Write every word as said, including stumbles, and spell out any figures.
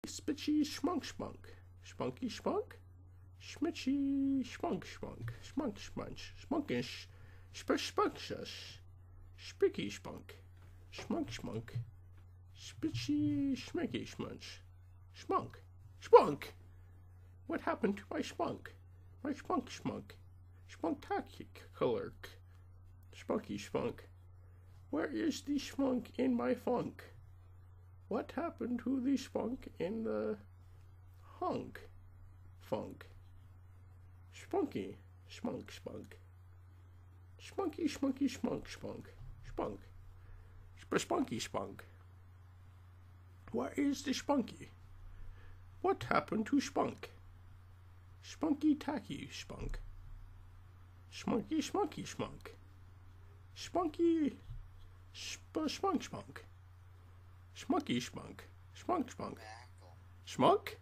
Spitchy schmunk schmunk. Spunky spunk. Schmitchy schmunk schmunk. Schmunk schmunch. Spunkish. Spush spunkshush. Spicky spunk. Schmunk schmunk. Spitchy schminky schmunch. Schmunk. Spunk! What happened to my spunk? My spunk schmunk. Spuntacular. Spunky spunk. Where is the spunk in my funk? What happened to the spunk in the hunk? Funk. Spunky. Smunk spunk. Spunky spunky spunk spunk. Spunk. Sp spunky spunk. Where is the spunky? What happened to spunk? Spunky tacky spunk. Spunky spunky spunk. Spunky sp spunk spunk. Spunky spunk. Spunk spunk. Smunk?